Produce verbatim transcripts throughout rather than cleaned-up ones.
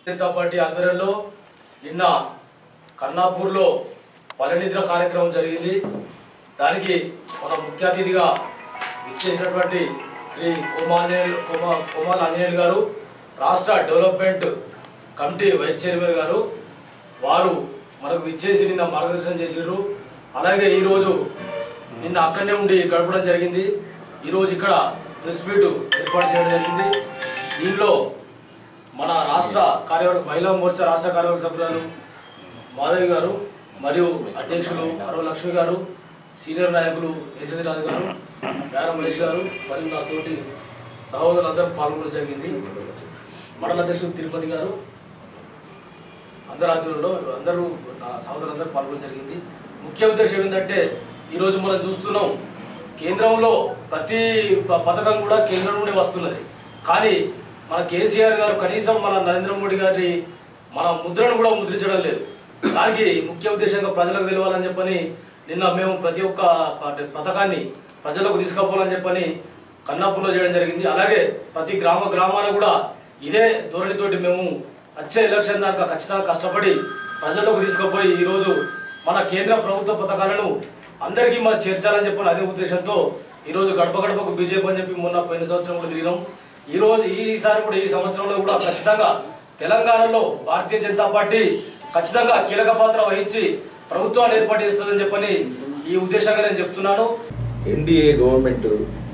Janata party ఆధ్వర్యంలో నిన్న కన్నాపూర్లో పల్లెనిద్ర కార్యక్రమం జరిగింది. దానికి మన ముఖ్య అతిథిగా విచ్చేసినటువంటి శ్రీ కోమాంజనేయులు కోమా కోమాల ఆంజనేయులు గారు, రాష్ట్ర డెవలప్మెంట్ కమిటీ వైస్ చైర్మన్ గారు, వారు మనకు విచ్చేసి నిన్న మార్గదర్శనం చేసిర్రు. అలాగే ఈరోజు నిన్న అక్కడనే ఉండి గడపడం జరిగింది. ఈరోజు ఇక్కడ ప్రెస్ మీట్ ఏర్పాటు చేయడం జరిగింది. దీనిలో మన రాష్ట్ర కార్యవర్గ మహిళా మోర్చా రాష్ట్ర కార్యవర్గ సభ్యురాలు మాధవి గారు మరియు అధ్యక్షులు అరవ లక్ష్మి గారు, సీనియర్ నాయకులు యశోది రాజు గారు, వేర మహేష్ గారు మరియు నా తోటి సహోదరులందరూ పాల్గొనడం జరిగింది. మండల అధ్యక్షులు తిరుపతి గారు, అందరు ఆధ్వర్యంలో అందరూ నా సహోదరులందరూ పాల్గొనడం జరిగింది. ముఖ్య ఉద్దేశం ఏంటంటే ఈరోజు మనం చూస్తున్నాం, కేంద్రంలో ప్రతి పథకం కూడా కేంద్రం నుండి వస్తున్నది. కానీ మన కేసీఆర్ గారు కనీసం మన నరేంద్ర మోడీ గారి మన ముద్రను కూడా ముద్రించడం లేదు. దానికి ముఖ్య ఉద్దేశంగా ప్రజలకు తెలియాలని చెప్పని నిన్న మేము ప్రతి ఒక్క పథకాన్ని ప్రజలకు తీసుకుపోవాలని చెప్పని కన్నాపూర్లో చేయడం జరిగింది. అలాగే ప్రతి గ్రామ గ్రామాన కూడా ఇదే ధోరణితోటి మేము వచ్చే ఎలక్షన్ దాకా ఖచ్చితంగా కష్టపడి ప్రజలకు తీసుకుపోయి ఈరోజు మన కేంద్ర ప్రభుత్వ పథకాలను అందరికీ మనం చేర్చాలని చెప్పిన అదే ఉద్దేశంతో ఈరోజు గడప గడపకు బీజేపీ అని చెప్పి మొన్న పోయిన సంవత్సరం కూడా తిరిగినాం. ఈరోజు ఈసారి కూడా ఈ సంవత్సరంలో కూడా ఖచ్చితంగా తెలంగాణలో భారతీయ జనతా పార్టీ ఖచ్చితంగా కీలక పాత్ర వహించి ప్రభుత్వాన్ని ఏర్పాటు చేస్తుందని చెప్పని ఈ ఉద్దేశంగా నేను చెప్తున్నాను. ఎన్డీఏ గవర్నమెంట్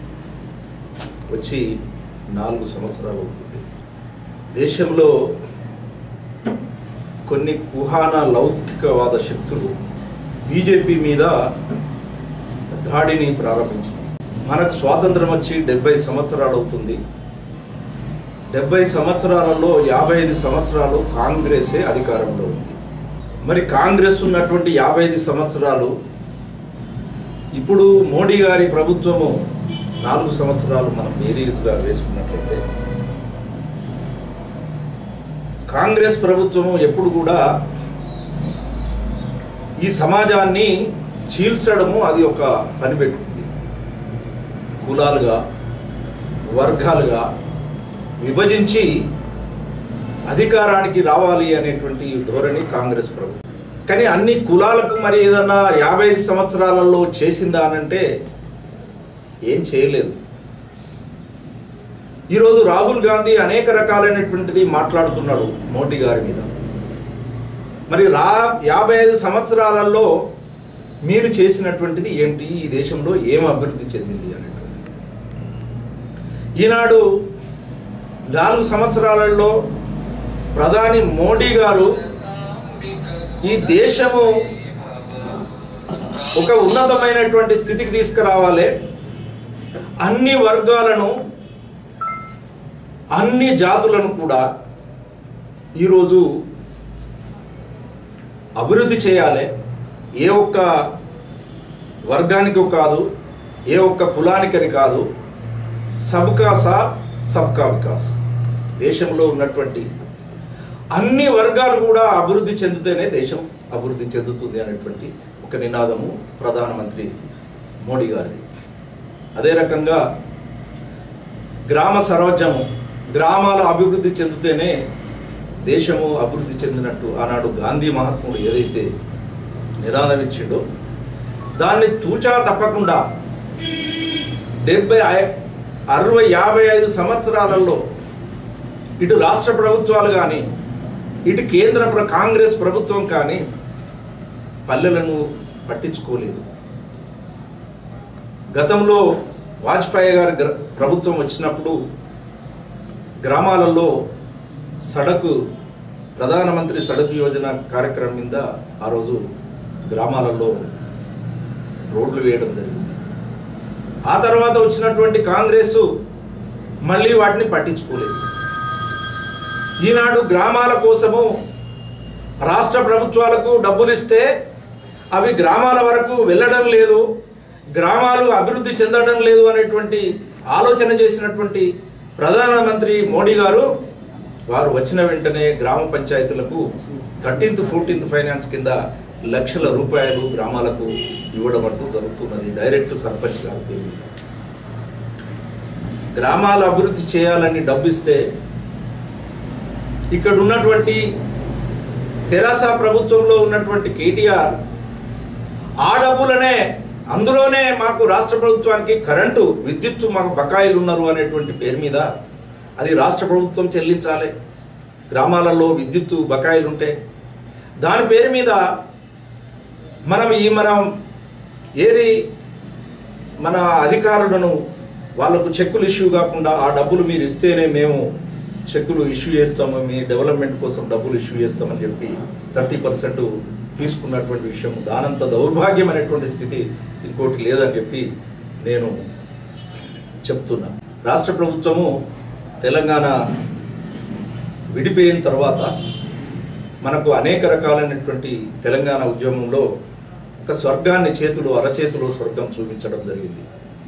వచ్చి నాలుగు సంవత్సరాలు అవుతుంది. దేశంలో కొన్ని కుహాన లౌకికవాద శక్తులు బీజేపీ మీద దాడిని ప్రారంభించాయి. మనకు స్వాతంత్రం వచ్చి డెబ్బై సంవత్సరాలు అవుతుంది. డెబ్బై సంవత్సరాలలో యాభై ఐదు సంవత్సరాలు కాంగ్రెసే అధికారంలో ఉంది. మరి కాంగ్రెస్ ఉన్నటువంటి యాభై ఐదు సంవత్సరాలు ఇప్పుడు మోడీ గారి ప్రభుత్వము నాలుగు సంవత్సరాలు మనం బేరీజుగా వేసుకున్నట్లయితే కాంగ్రెస్ ప్రభుత్వము ఎప్పుడు కూడా ఈ సమాజాన్ని చీల్చడము అది ఒక పని పెట్టుకుంది. కులాలుగా వర్గాలుగా విభజించి అధికారానికి రావాలి అనేటువంటి ధోరణి కాంగ్రెస్ ప్రభుత్వం. కానీ అన్ని కులాలకు మరి ఏదన్నా యాభై ఐదు సంవత్సరాలలో చేసిందా అనంటే ఏం చేయలేదు. ఈరోజు రాహుల్ గాంధీ అనేక రకాలైనటువంటిది మాట్లాడుతున్నాడు మోడీ గారి మీద. మరి రా యాభై ఐదు సంవత్సరాలలో మీరు చేసినటువంటిది ఏంటి, ఈ దేశంలో ఏం అభివృద్ధి చెందింది అనేటువంటి. ఈనాడు నాలుగు సంవత్సరాలలో ప్రధాని మోడీ గారు ఈ దేశము ఒక ఉన్నతమైనటువంటి స్థితికి తీసుకురావాలి, అన్ని వర్గాలను అన్ని జాతులను కూడా ఈరోజు అభివృద్ధి చేయాలి, ఏ ఒక్క వర్గానికి కాదు, ఏ ఒక్క కులానికని కాదు, సబ్కా సాత్ సబ్కా వికాస్. దేశంలో ఉన్నటువంటి అన్ని వర్గాలు కూడా అభివృద్ధి చెందితేనే దేశం అభివృద్ధి చెందుతుంది అనేటువంటి ఒక నినాదము ప్రధానమంత్రి మోడీ గారిది. అదే రకంగా గ్రామ స్వరాజ్యము, గ్రామాల అభివృద్ధి చెందితేనే దేశము అభివృద్ధి చెందినట్టు ఆనాడు గాంధీ మహాత్ముడు ఏదైతే నినాదం ఇచ్చిండో దాన్ని తూచా తప్పకుండా డెబ్బై అరవై యాభై ఐదు సంవత్సరాలలో ఇటు రాష్ట్ర ప్రభుత్వాలు కానీ ఇటు కేంద్ర కాంగ్రెస్ ప్రభుత్వం కానీ పల్లెలను పట్టించుకోలేదు. గతంలో వాజ్పేయి గారి ప్రభుత్వం వచ్చినప్పుడు గ్రామాలలో సడకు ప్రధానమంత్రి సడక్ యోజన కార్యక్రమం మీద ఆ రోజు గ్రామాలలో రోడ్లు వేయడం జరిగింది. ఆ తర్వాత వచ్చినటువంటి కాంగ్రెస్ మళ్ళీ వాటిని పట్టించుకోలేదు. ఈనాడు గ్రామాల కోసము రాష్ట్ర ప్రభుత్వాలకు డబ్బులు ఇస్తే అవి గ్రామాల వరకు వెళ్ళడం లేదు, గ్రామాలు అభివృద్ధి చెందడం లేదు అనేటువంటి ఆలోచన చేసినటువంటి ప్రధానమంత్రి మోడీ గారు వారు వచ్చిన వెంటనే గ్రామ పంచాయతీలకు థర్టీన్త్ ఫోర్టీన్త్ ఫైనాన్స్ కింద లక్షల రూపాయలు గ్రామాలకు ఇవ్వడం అంటూ జరుగుతున్నది. డైరెక్ట్ సర్పంచ్ గారి పేరు గ్రామాల అభివృద్ధి చేయాలని డబ్బిస్తే ఇక్కడ ఉన్నటువంటి తెరాస ప్రభుత్వంలో ఉన్నటువంటి కేటీఆర్ ఆ డబ్బులనే అందులోనే మాకు రాష్ట్ర ప్రభుత్వానికి కరెంటు విద్యుత్తు మాకు బకాయిలు ఉన్నారు అనేటువంటి పేరు మీద అది రాష్ట్ర ప్రభుత్వం చెల్లించాలి. గ్రామాలలో విద్యుత్తు బకాయిలు ఉంటే దాని పేరు మీద మనం ఈ మనం ఏది మన అధికారులను వాళ్ళకు చెక్కులు ఇష్యూ కాకుండా ఆ డబ్బులు మీరు ఇస్తేనే మేము చెక్కులు ఇష్యూ చేస్తాము, మీ డెవలప్మెంట్ కోసం డబ్బులు ఇష్యూ చేస్తామని చెప్పి థర్టీ పర్సెంట్ తీసుకున్నటువంటి విషయం దానంత దౌర్భాగ్యం అనేటువంటి స్థితి ఇంకోటి లేదని చెప్పి నేను చెప్తున్నా. రాష్ట్ర ప్రభుత్వము తెలంగాణ విడిపోయిన తర్వాత మనకు అనేక రకాలైనటువంటి తెలంగాణ ఉద్యమంలో ఒక స్వర్గాన్ని చేతులు అరచేతులు స్వర్గం చూపించడం జరిగింది.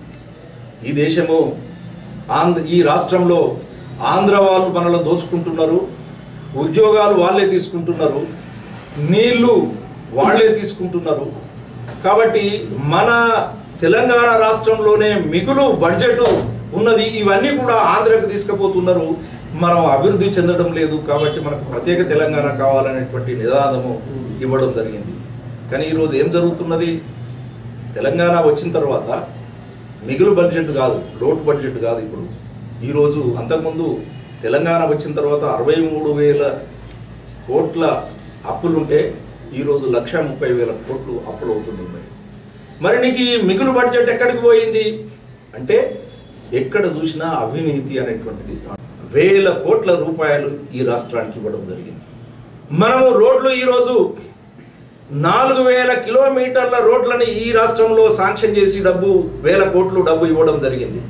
ఈ దేశము ఆంధ్ర ఈ రాష్ట్రంలో ఆంధ్ర వాళ్ళు మనలో దోచుకుంటున్నారు, ఉద్యోగాలు వాళ్ళే తీసుకుంటున్నారు, నీళ్లు వాళ్ళే తీసుకుంటున్నారు. కాబట్టి మన తెలంగాణ రాష్ట్రంలోనే మిగులు బడ్జెట్ ఉన్నది, ఇవన్నీ కూడా ఆంధ్రకు తీసుకుపోతున్నారు. మనం అభివృద్ధి చెందడం లేదు, కాబట్టి మనకు ప్రత్యేక తెలంగాణ కావాలనేటువంటి నినాదము ఇవ్వడం జరిగింది. కానీ ఈరోజు ఏం జరుగుతున్నది? తెలంగాణ వచ్చిన తర్వాత మిగులు బడ్జెట్ కాదు, లోటు బడ్జెట్ కాదు. ఇప్పుడు ఈరోజు అంతకుముందు తెలంగాణ వచ్చిన తర్వాత అరవై మూడు వేల కోట్ల అప్పులుంటే ఈరోజు లక్ష ముప్పై వేల కోట్లు అప్పులు అవుతున్నాయి. మరి నీకు ఈ మిగులు బడ్జెట్ ఎక్కడికి పోయింది అంటే ఎక్కడ చూసినా అవినీతి అనేటువంటిది. వేల కోట్ల రూపాయలు ఈ రాష్ట్రానికి ఇవ్వడం జరిగింది. మనము రోడ్లు ఈరోజు నాలుగు వేల కిలోమీటర్ల రోడ్లని ఈ రాష్ట్రంలో శాంక్షన్ చేసి డబ్బు వేల కోట్లు డబ్బు ఇవ్వడం జరిగింది.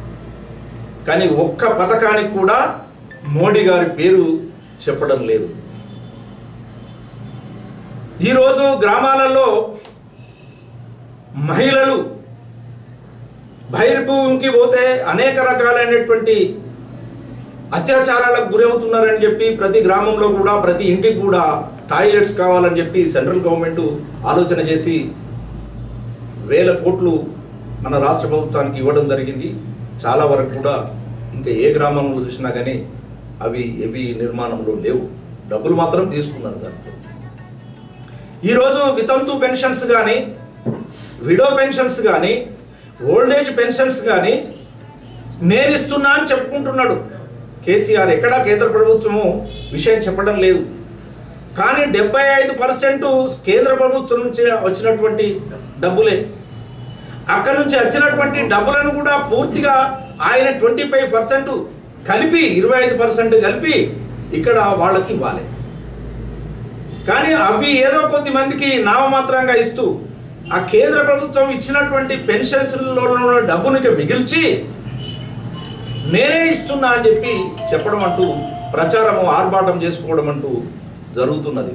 కానీ ఒక్క పథకానికి కూడా మోడీ గారి పేరు చెప్పడం లేదు. ఈరోజు గ్రామాలలో మహిళలు బహిర్భూమికి పోతే అనేక రకాలైనటువంటి అత్యాచారాలకు గురవుతున్నారని చెప్పి ప్రతి గ్రామంలో కూడా ప్రతి ఇంటికి కూడా టాయిలెట్స్ కావాలని చెప్పి సెంట్రల్ గవర్నమెంట్ ఆలోచన చేసి వేల కోట్లు మన రాష్ట్ర ప్రభుత్వానికి ఇవ్వడం జరిగింది. చాలా వరకు కూడా ఇంకా ఏ గ్రామంలో చూసినా కానీ అవి ఏవి నిర్మాణంలో లేవు, డబ్బులు మాత్రం తీసుకున్నారు దాంట్లో. ఈరోజు వితంతు పెన్షన్స్ కానీ, విడో పెన్షన్స్ కానీ, ఓల్డేజ్ పెన్షన్స్ కానీ నేను ఇస్తున్నా అని చెప్పుకుంటున్నాడు కేసీఆర్. ఎక్కడా కేంద్ర ప్రభుత్వము విషయం చెప్పడం లేదు. కానీ డెబ్బై ఐదు పర్సెంట్ కేంద్ర ప్రభుత్వం నుంచి వచ్చినటువంటి డబ్బులే. అక్కడ నుంచి వచ్చినటువంటి డబ్బులను కూడా పూర్తిగా ఆయన ట్వంటీ ఫైవ్ పర్సెంట్ కలిపి ఇరవై ఐదు పర్సెంట్ కలిపి ఇక్కడ వాళ్ళకి ఇవ్వాలి. కానీ అవి ఏదో కొద్ది మందికి నామమాత్రంగా ఇస్తూ ఆ కేంద్ర ప్రభుత్వం ఇచ్చినటువంటి పెన్షన్స్లో డబ్బునికి మిగిల్చి నేనే ఇస్తున్నా అని చెప్పి చెప్పడం అంటూ ప్రచారము ఆర్భాటం చేసుకోవడం అంటూ జరుగుతున్నది.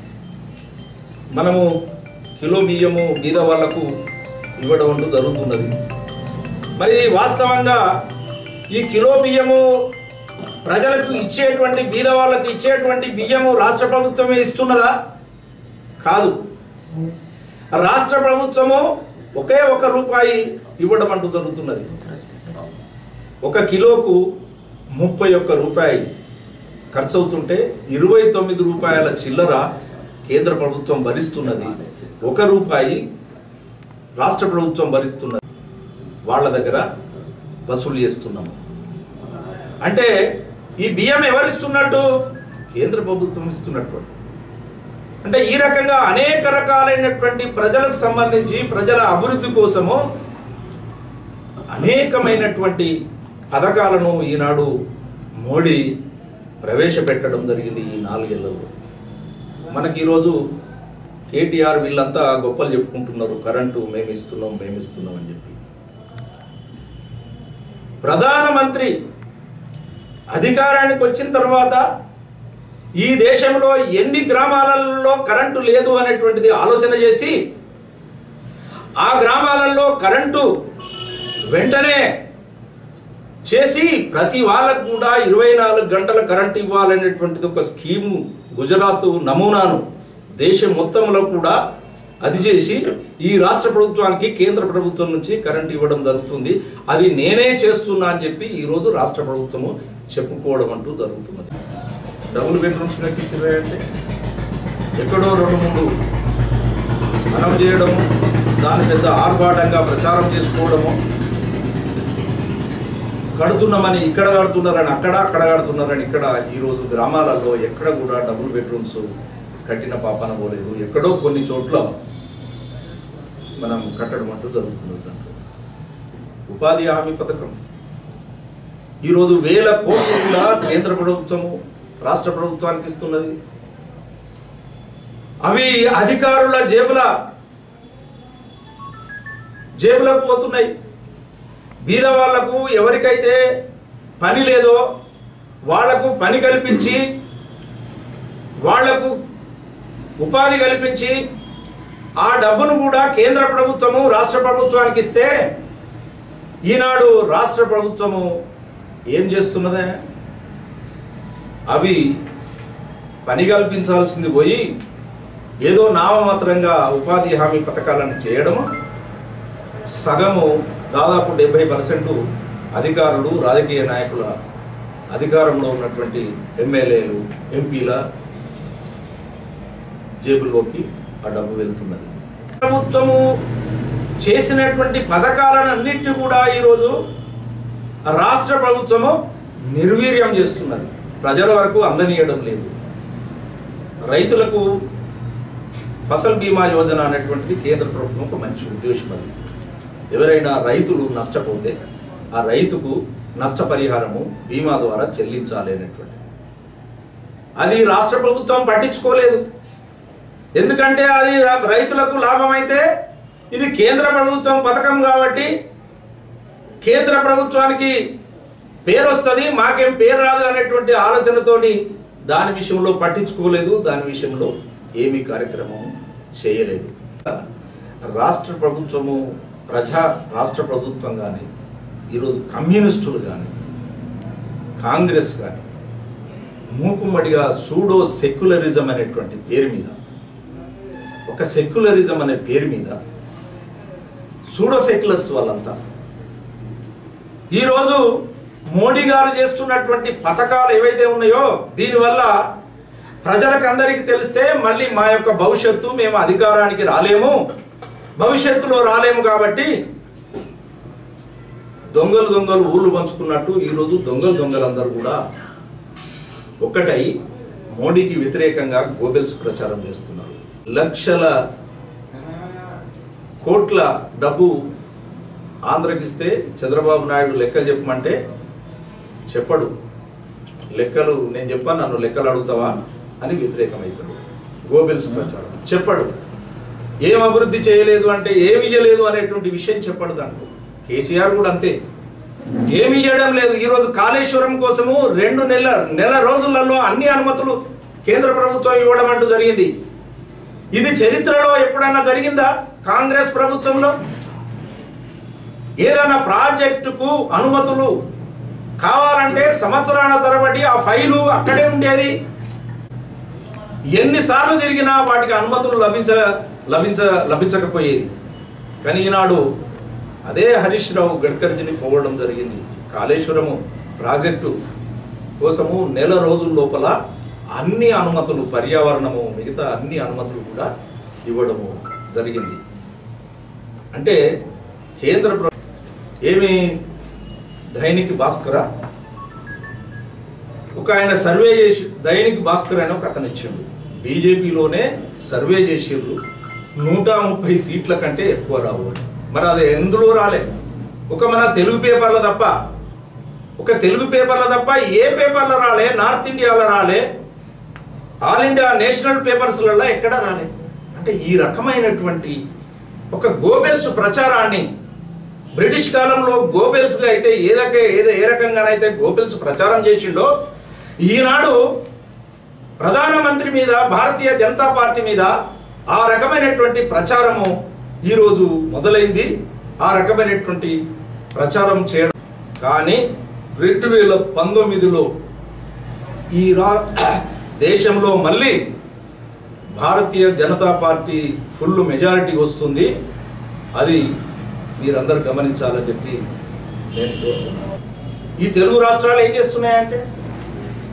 మనము కిలో బియ్యము బీద వాళ్లకు ఇవ్వడం అంటూ జరుగుతున్నది. మరి వాస్తవంగా ఈ కిలో బియ్యము ప్రజలకు ఇచ్చేటువంటి బీద వాళ్ళకు ఇచ్చేటువంటి బియ్యము రాష్ట్ర ప్రభుత్వమే ఇస్తున్నదా? కాదు. రాష్ట్ర ప్రభుత్వము ఒకే ఒక రూపాయి ఇవ్వడం అంటూ జరుగుతున్నది. ఒక కిలోకు ముప్పై ఒక్క రూపాయి ఖర్చు అవుతుంటే ఇరవై తొమ్మిది రూపాయల చిల్లర కేంద్ర ప్రభుత్వం భరిస్తున్నది, ఒక రూపాయి రాష్ట్ర ప్రభుత్వం భరిస్తున్నది. వాళ్ళ దగ్గర వసూలు చేస్తున్నాము అంటే ఈ బియ్యం ఎవరిస్తున్నట్టు? కేంద్ర ప్రభుత్వం ఇస్తున్నట్టు. అంటే ఈ రకంగా అనేక రకాలైనటువంటి ప్రజలకు సంబంధించి ప్రజల అభివృద్ధి కోసము అనేకమైనటువంటి పథకాలను ఈనాడు మోడీ ప్రవేశపెట్టడం జరిగింది ఈ నాలుగేళ్లలో. మనకి ఈరోజు కేటీఆర్ వీళ్ళంతా గొప్పలు చెప్పుకుంటున్నారు, కరెంటు మేము ఇస్తున్నాం మేము ఇస్తున్నాం అని చెప్పి. ప్రధానమంత్రి అధికారానికి వచ్చిన తర్వాత ఈ దేశంలో ఎన్ని గ్రామాలలో కరెంటు లేదు అనేటువంటిది ఆలోచన చేసి ఆ గ్రామాలలో కరెంటు వెంటనే చేసి ప్రతి వాళ్ళకు కూడా ఇరవై నాలుగు గంటల కరెంటు ఇవ్వాలనేటువంటిది ఒక స్కీము గుజరాత్ నమూనాను దేశం మొత్తంలో కూడా అది చేసి ఈ రాష్ట్ర ప్రభుత్వానికి కేంద్ర ప్రభుత్వం నుంచి కరెంటు ఇవ్వడం జరుగుతుంది. అది నేనే చేస్తున్నా అని చెప్పి ఈరోజు రాష్ట్ర ప్రభుత్వము చెప్పుకోవడం అంటూ జరుగుతున్నది. డబుల్ బెడ్రూమ్స్ కట్టించారు అంటే ఎక్కడో రెండు మూడు మనం చేయడము, దాని పెద్ద ఆర్భాటంగా ప్రచారం చేసుకోవడము, కడుతున్నామని ఇక్కడ కడుతున్నారని అక్కడ అక్కడ కడుతున్నారని ఇక్కడ. ఈరోజు గ్రామాలలో ఎక్కడ కూడా డబుల్ బెడ్రూమ్స్ కట్టిన పాపన పోలేదు. ఎక్కడో కొన్ని చోట్ల మనం కట్టడం అంటూ జరుగుతుంది. దాంట్లో ఉపాధి హామీ పథకం ఈరోజు వేల కోట్ల కేంద్ర ప్రభుత్వము రాష్ట్ర ప్రభుత్వానికి ఇస్తున్నది. అవి అధికారుల జేబుల జేబులకు పోతున్నాయి. బీద వాళ్లకు ఎవరికైతే పని లేదో వాళ్లకు పని కల్పించి, వాళ్లకు ఉపాధి కల్పించి ఆ డబ్బును కూడా కేంద్ర ప్రభుత్వము రాష్ట్ర ప్రభుత్వానికి ఇస్తే, ఈనాడు రాష్ట్ర ప్రభుత్వము ఏం చేస్తున్నదే? అవి పని కల్పించాల్సింది పోయి ఏదో నామమాత్రంగా ఉపాధి హామీ పథకాలను చేయడము, సగము దాదాపు డెబ్బై పర్సెంట్ అధికారులు రాజకీయ నాయకుల అధికారంలో ఉన్నటువంటి ఎమ్మెల్యేలు ఎంపీల జేబుల్లోకి ఆ డబ్బు వెళ్తున్నది. ప్రభుత్వము చేసినటువంటి పథకాలన్నింటినీ కూడా ఈరోజు రాష్ట్ర ప్రభుత్వము నిర్వీర్యం చేస్తున్నది. ప్రజల వరకు అందనీయడం లేదు. రైతులకు ఫసల్ బీమా యోజన అనేటువంటిది కేంద్ర ప్రభుత్వం ఒక మంచి ఉద్దేశం. అది ఎవరైనా రైతులు నష్టపోతే ఆ రైతుకు నష్టపరిహారము బీమా ద్వారా చెల్లించాలి అనేటువంటి, అది రాష్ట్ర ప్రభుత్వం పట్టించుకోలేదు. ఎందుకంటే అది రైతులకు లాభం అయితే ఇది కేంద్ర ప్రభుత్వం పథకం కాబట్టి కేంద్ర ప్రభుత్వానికి పేరు వస్తుంది, మాకేం పేరు రాదు అనేటువంటి ఆలోచనతోటి దాని విషయంలో పట్టించుకోలేదు. దాని విషయంలో ఏమీ కార్యక్రమం చేయలేదు. రాష్ట్ర ప్రభుత్వము ప్రజా రాష్ట్ర ప్రభుత్వం కానీ ఈరోజు కమ్యూనిస్టులు కానీ కాంగ్రెస్ కానీ మూకుమ్మడిగా సూడో సెక్యులరిజం అనేటువంటి పేరు మీద, ఒక సెక్యులరిజం అనే పేరు మీద సూడో సెక్యులర్స్ వాళ్ళంతా ఈరోజు మోడీ గారు చేస్తున్నటువంటి పథకాలు ఏవైతే ఉన్నాయో దీనివల్ల ప్రజలకు అందరికీ తెలిస్తే మళ్ళీ మా యొక్క భవిష్యత్తు మేము అధికారానికి రాలేము, భవిష్యత్తులో రాలేము. కాబట్టి దొంగలు దొంగలు ఊళ్ళు పంచుకున్నట్టు ఈరోజు దొంగలు దొంగలందరూ కూడా ఒక్కటై మోడీకి వ్యతిరేకంగా గోబెల్స్ ప్రచారం చేస్తున్నారు. లక్షల కోట్ల డబ్బు ఆంధ్రకిస్తే చంద్రబాబు నాయుడు లెక్కలు చెప్పమంటే చెప్పడు. లెక్కలు నేను చెప్పాను, నన్ను లెక్కలు అడుగుతావా అని వ్యతిరేకమవుతాడు. గోబెల్స్ ప్రచారం చెప్పడు. ఏం అభివృద్ధి చేయలేదు అంటే ఏమి ఇయ్యలేదు అనేటువంటి విషయం చెప్పడు. దాంట్లో కేసీఆర్ కూడా అంతే, ఏమి ఇయ్యడం లేదు. ఈరోజు కాళేశ్వరం కోసము రెండు నెల నెల రోజులలో అన్ని అనుమతులు కేంద్ర ప్రభుత్వం ఇవ్వడం అంటూ జరిగింది. ఇది చరిత్రలో ఎప్పుడైనా జరిగిందా? కాంగ్రెస్ ప్రభుత్వంలో ఏదైనా ప్రాజెక్టుకు అనుమతులు కావాలంటే సంవత్సరాల తరబడి ఆ ఫైలు అక్కడే ఉండేది. ఎన్నిసార్లు తిరిగినా వాటికి అనుమతులు లభించ లభించ లభించకపోయేది. కానీ ఈనాడు అదే హరీష్ రావు గడ్కరీని పోవడం జరిగింది. కాళేశ్వరము ప్రాజెక్టు కోసము నెల రోజుల లోపల అన్ని అనుమతులు, పర్యావరణము మిగతా అన్ని అనుమతులు కూడా ఇవ్వడము జరిగింది. అంటే కేంద్ర ప్రభుత్వం ఏమి దైనిక్ భాస్కర ఒక ఆయన సర్వే చేసి, దైనిక్ భాస్కర్ అని ఒక అతను ఇచ్చిండు, బీజేపీలోనే సర్వే చేసిర్రు నూట ముప్పై సీట్ల కంటే ఎక్కువ రావు. మరి అది ఎందులో రాలే? ఒక మన తెలుగు పేపర్ల తప్ప, ఒక తెలుగు పేపర్ల తప్ప ఏ పేపర్లో రాలే. నార్త్ ఇండియాలో రాలే, ఆల్ ఇండియా నేషనల్ పేపర్స్లలో ఎక్కడ రాలే. అంటే ఈ రకమైనటువంటి ఒక గోబెల్స్ ప్రచారాన్ని బ్రిటిష్ కాలంలో గోబెల్స్గా అయితే ఏదైతే ఏదో ఏ రకంగానైతే గోబెల్స్ ప్రచారం చేసిండో, ఈనాడు ప్రధానమంత్రి మీద, భారతీయ జనతా పార్టీ మీద ఆ రకమైనటువంటి ప్రచారము ఈరోజు మొదలైంది. ఆ రకమైనటువంటి ప్రచారం చేయడం. కానీ రెండు వేల పంతొమ్మిదిలో ఈ రా దేశంలో మళ్ళీ Bharatiya Janata Party full majority వస్తుంది. అది మీరందరూ గమనించాలని చెప్పి నేను కోరుతున్నాను. ఈ తెలుగు రాష్ట్రాలు ఏం చేస్తున్నాయంటే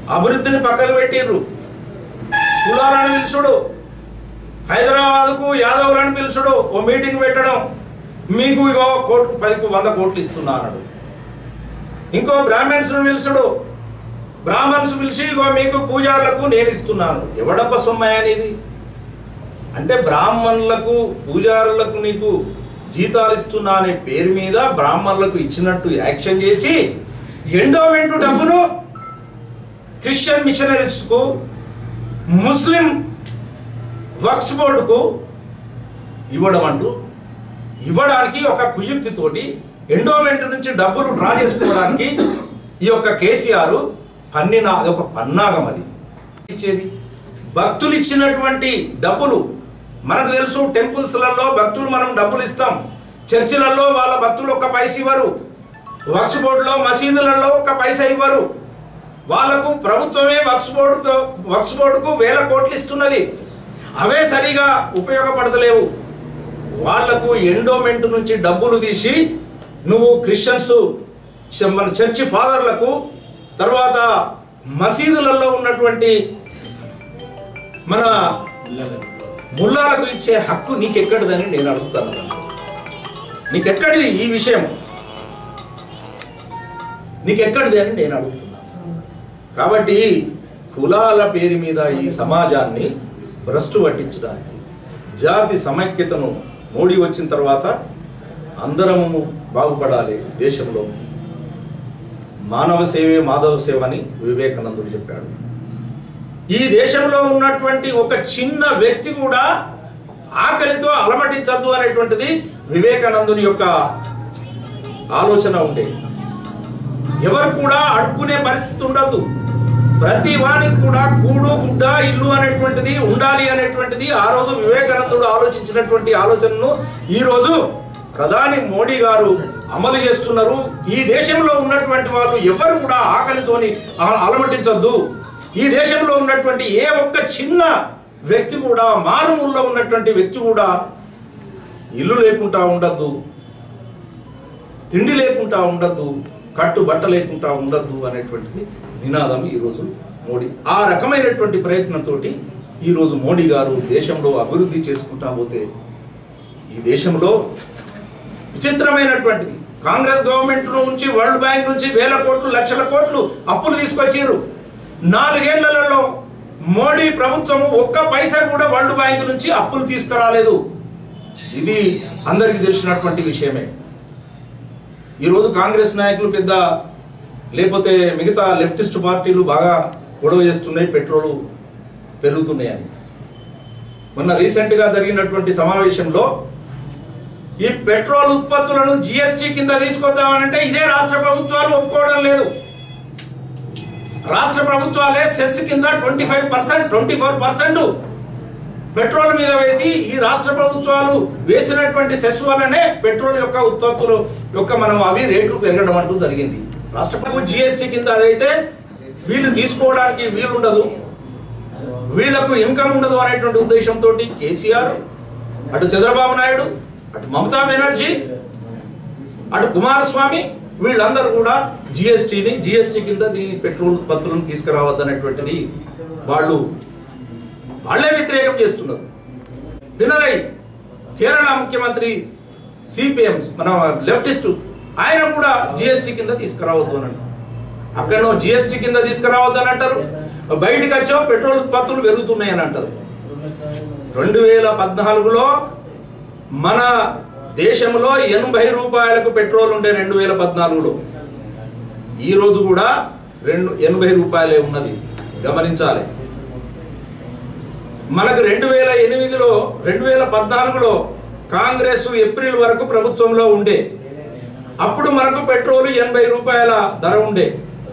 అభివృద్ధిని పక్కకు పెట్టిర్రు. కులాలను పిలుచుడు, హైదరాబాద్కు యాదవులను పిలుచుడు, ఓ మీటింగ్ పెట్టడం, మీకు ఇగో కోట్లు పది వంద కోట్లు ఇస్తున్నా అన్నాడు. ఇంకో బ్రాహ్మణ్స్ను పిలుచుడు, బ్రాహ్మణ్స్ పిలిచి ఇగో మీకు పూజారులకు నేను ఇస్తున్నాను. ఎవడబ్బ సొమ్మయ్య అనేది? అంటే బ్రాహ్మణులకు పూజారులకు నీకు జీతాలు ఇస్తున్నా అనే పేరు మీద బ్రాహ్మణులకు ఇచ్చినట్టు యాక్షన్ చేసి ఎండోమెంట్ డబ్బును క్రిస్టియన్ మిషనరీస్కు, ముస్లిం వక్స్ బోర్డుకు ఇవ్వడం అంటూ ఇవ్వడానికి ఒక కుయుక్తితోటి ఎండోమెంట్ నుంచి డబ్బులు డ్రా చేసుకోవడానికి ఈ యొక్క కేసీఆర్ పన్నిన అదొక పన్నాగం. అది ఇచ్చేది భక్తులు ఇచ్చినటువంటి డబ్బులు మనకు తెలుసు. టెంపుల్స్లలో భక్తులు మనం డబ్బులు ఇస్తాం, చర్చిలలో వాళ్ళ భక్తులు ఒక్క పైస ఇవ్వరు, వక్స్ బోర్డులో మసీదులలో ఒక్క పైసా ఇవ్వరు. వాళ్లకు ప్రభుత్వమే వక్స్ బోర్డుతో వక్స్ బోర్డుకు వేల కోట్లు ఇస్తున్నది. అవే సరిగా ఉపయోగపడతలేవు. వాళ్లకు ఎండోమెంట్ నుంచి డబ్బులు తీసి నువ్వు క్రిస్టియన్స్ మన చర్చి ఫాదర్లకు, తర్వాత మసీదులలో ఉన్నటువంటి మన ముల్లాలకు ఇచ్చే హక్కు నీకెక్కడిదని నేను అడుగుతాను. నీకెక్కడిది ఈ విషయం? నీకెక్కడిది అని నేను అడుగుతున్నాను. కాబట్టి కులాల పేరు మీద ఈ సమాజాన్ని భ్రష్టు పట్టించడానికి, జాతి సమైక్యతను మోడీ వచ్చిన తర్వాత అందరము బాగుపడాలి, దేశంలో మానవ సేవే మాధవ సేవ అని వివేకానందుడు చెప్పాడు. ఈ దేశంలో ఉన్నటువంటి ఒక చిన్న వ్యక్తి కూడా ఆకలితో అలమటించద్దు అనేటువంటిది వివేకానందుని యొక్క ఆలోచన ఉండే. ఎవరు కూడా అడుక్కునే పరిస్థితి ఉండదు. ప్రతి వానికి కూడా కూడు గుడ్డ ఇల్లు అనేటువంటిది ఉండాలి అనేటువంటిది ఆ రోజు వివేకానందుడు ఆలోచించినటువంటి ఆలోచనను ఈ రోజు ప్రధాని మోడీ గారు అమలు చేస్తున్నారు. ఈ దేశంలో ఉన్నటువంటి వాళ్ళు ఎవరు కూడా ఆకలితోని అలమటించద్దు. ఈ దేశంలో ఉన్నటువంటి ఏ ఒక్క చిన్న వ్యక్తి కూడా, మారుమూలలో ఉన్నటువంటి వ్యక్తి కూడా ఇల్లు లేకుండా ఉండద్దు, తిండి లేకుండా ఉండద్దు, కట్టు బట్ట లేకుండా ఉండద్దు అనేటువంటిది నినాదం ఈరోజు మోడీ. ఆ రకమైనటువంటి ప్రయత్నంతో ఈరోజు మోడీ గారు దేశంలో అభివృద్ధి చేసుకుంటా పోతే ఈ దేశంలో విచిత్రమైనటువంటిది, కాంగ్రెస్ గవర్నమెంట్ నుంచి, వరల్డ్ బ్యాంక్ నుంచి వేల కోట్లు లక్షల కోట్లు అప్పులు తీసుకొచ్చారు. నాలుగేళ్లలో మోడీ ప్రభుత్వము ఒక్క పైసా కూడా వరల్డ్ బ్యాంక్ నుంచి అప్పులు తీసుకురాలేదు. ఇది అందరికీ తెలిసినటువంటి విషయమే. ఈరోజు కాంగ్రెస్ నాయకులు పెద్ద, లేకపోతే మిగతా లెఫ్టిస్ట్ పార్టీలు బాగా గొడవ చేస్తున్నాయి, పెట్రోలు పెరుగుతున్నాయని. మొన్న రీసెంట్గా జరిగినటువంటి సమావేశంలో ఈ పెట్రోల్ ఉత్పత్తులను జిఎస్టీ కింద తీసుకొద్దామనంటే ఇదే రాష్ట్ర ప్రభుత్వాలు ఒప్పుకోవడం లేదు. రాష్ట్ర ప్రభుత్వాలే సెస్ కింద twenty five percent twenty four percent petrol మీద వేసి, ఈ రాష్ట్ర ప్రభుత్వాలు వేసినటువంటి సెస్ వల్లనే పెట్రోల్ యొక్క ఉత్పత్తులు యొక్క మనం అవి రేట్లు పెరగడం అంటూ జరిగింది. రాష్ట్ర ప్రభుత్వం జిఎస్టీ కింద అదైతే వీళ్ళు తీసుకోవడానికి వీలుండదు, వీళ్ళకు ఇన్కమ్ ఉండదు అనేటువంటి ఉద్దేశంతో కేసీఆర్, అటు చంద్రబాబు నాయుడు, అటు మమతా బెనర్జీ, అటు కుమారస్వామి వీళ్ళందరూ కూడా జిఎస్టీని జిఎస్టీ కింద దీని పెట్రోల్ ఉత్పత్తులను తీసుకురావద్దనేటువంటిది వాళ్ళు వాళ్ళే వ్యతిరేకం చేస్తున్నారు. పినరయ్ కేరళ ముఖ్యమంత్రి సిపిఎం మన లెఫ్టిస్ట్ ఆయన కూడా జిఎస్టీ కింద తీసుకురావద్దు అని, అక్కడనో జిఎస్టీ కింద తీసుకురావద్దు అని అంటారు, బయటికి వచ్చావు పెట్రోల్ ఉత్పత్తులు పెరుగుతున్నాయి అని అంటారు. రెండు వేల పద్నాలుగులో మన దేశంలో ఎనభై రూపాయలకు పెట్రోల్ ఉండే రెండు వేల పద్నాలుగులో, ఈరోజు కూడా రెండు ఎనభై రూపాయలే ఉన్నది, గమనించాలి. మనకు రెండు వేల ఎనిమిదిలో రెండు వేల పద్నాలుగులో కాంగ్రెస్ ఏప్రిల్ వరకు ప్రభుత్వంలో ఉండే, అప్పుడు మనకు పెట్రోల్ ఎనభై రూపాయల ధర ఉండే.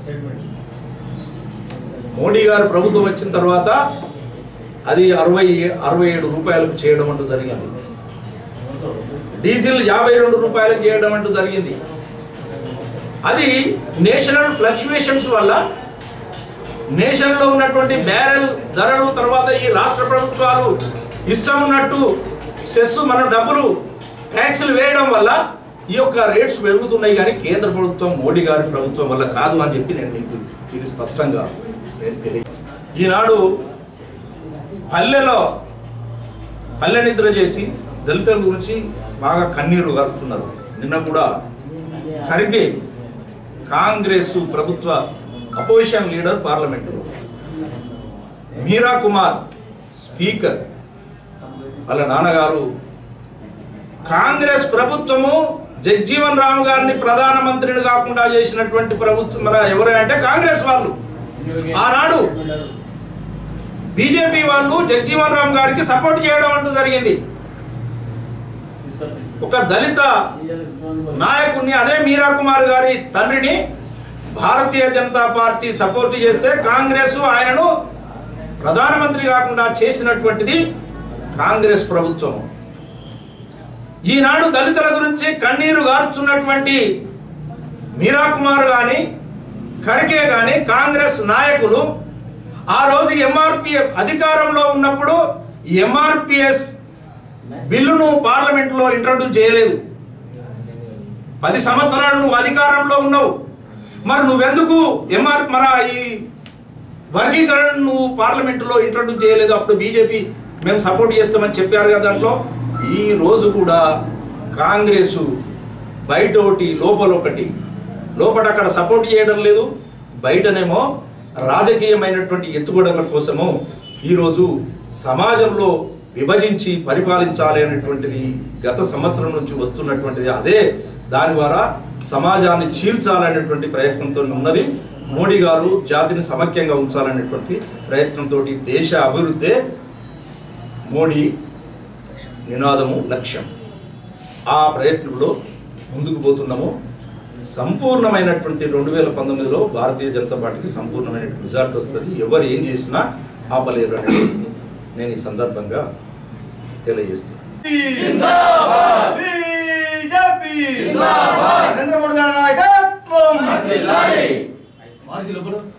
మోడీ గారు ప్రభుత్వం వచ్చిన తర్వాత అది అరవై అరవై ఏడు రూపాయలకు చేయడం అంటూ జరిగింది. డీజిల్ యాభై రెండు రూపాయలకు చేయడం అంటూ జరిగింది. అది నేషనల్ ఫ్లక్చువేషన్స్ వల్ల, నేషన్లో ఉన్నటువంటి బ్యారెల్ ధరలు, తర్వాత ఈ రాష్ట్ర ప్రభుత్వాలు ఇష్టం ఉన్నట్టు సెస్ మన డబ్బులు ట్యాక్సులు వేయడం వల్ల ఈ యొక్క రేట్స్ పెరుగుతున్నాయి. కానీ కేంద్ర ప్రభుత్వం మోడీ గారి ప్రభుత్వం వల్ల కాదు అని చెప్పి నేను మీకు ఇది స్పష్టంగా నేను తెలియ ఈనాడు పల్లెలో పల్లె నిద్ర చేసి దళితుల గురించి బాగా కన్నీరు గారుస్తున్నారు. నిన్న కూడా ఖర్గే కాంగ్రెస్ ప్రభుత్వ అపోజిషన్ లీడర్ పార్లమెంటులో, మీరా కుమార్ స్పీకర్ వాళ్ళ నాన్నగారు కాంగ్రెస్ ప్రభుత్వము జగ్జీవన్ రామ్ గారిని ప్రధానమంత్రిని కాకుండా చేసినటువంటి ప్రభుత్వం మన ఎవరంటే కాంగ్రెస్ వాళ్ళు. ఆనాడు బీజేపీ వాళ్ళు జగ్జీవన్ రామ్ గారికి సపోర్ట్ చేయడం అంటూ జరిగింది. ఒక దళిత నాయకుడిని, అదే మీరా కుమార్ గారి తండ్రిని భారతీయ జనతా పార్టీ సపోర్ట్ చేస్తే కాంగ్రెస్ ఆయనను ప్రధానమంత్రి కాకుండా చేసినటువంటిది కాంగ్రెస్ ప్రభుత్వం. ఈనాడు దళితుల గురించి కన్నీరు గారుస్తున్నటువంటి మీరా కుమార్ కానీ ఖర్గే కానీ కాంగ్రెస్ నాయకులు ఆ రోజు ఎంఆర్పిఎస్ అధికారంలో ఉన్నప్పుడు ఎంఆర్పిఎస్ బిల్లును పార్లమెంట్లో ఇంట్రడ్యూస్ చేయలేదు. పది సంవత్సరాలు నువ్వు అధికారంలో ఉన్నావు, మరి నువ్వెందుకు ఎంఆర్ మన ఈ వర్గీకరణ నువ్వు పార్లమెంటులో ఇంట్రడ్యూస్ చేయలేదు? అప్పుడు బీజేపీ మేము సపోర్ట్ చేస్తామని చెప్పారు కదా. దాంట్లో ఈ రోజు కూడా కాంగ్రెస్ బయట ఒకటి లోపల ఒకటి, లోపల అక్కడ సపోర్ట్ చేయడం లేదు, బయటనేమో రాజకీయమైనటువంటి ఎత్తుగడల కోసము ఈరోజు సమాజంలో విభజించి పరిపాలించాలి అనేటువంటిది గత సంవత్సరం నుంచి వస్తున్నటువంటిది. అదే దాని ద్వారా సమాజాన్ని చీల్చాలనేటువంటి ప్రయత్నంతో ఉన్నది. మోడీ గారు జాతిని సమైక్యంగా ఉంచాలనేటువంటి ప్రయత్నంతో దేశ అభివృద్ధే మోడీ నినాదము, లక్ష్యం. ఆ ప్రయత్నంలో ముందుకు పోతున్నాము. సంపూర్ణమైనటువంటి రెండు వేల పంతొమ్మిదిలో భారతీయ జనతా పార్టీకి సంపూర్ణమైన రిజల్ట్ వస్తుంది. ఎవరు ఏం చేసినా ఆపలేరు అనేది నేను ఈ సందర్భంగా తెలియజేస్తున్నాను. నరేంద్ర మోడీ గారి నాయకత్వం.